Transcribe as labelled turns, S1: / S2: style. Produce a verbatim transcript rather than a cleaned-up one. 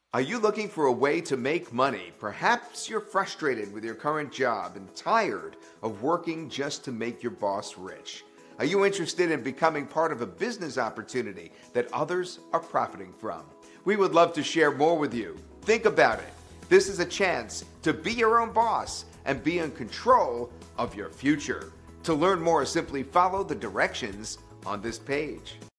S1: Are you looking for a way to make money? Perhaps you're frustrated with your current job and tired of working just to make your boss rich. Are you interested in becoming part of a business opportunity that others are profiting from? We would love to share more with you. Think about it. This is a chance to be your own boss and be in control of your future. To learn more, simply follow the directions on this page.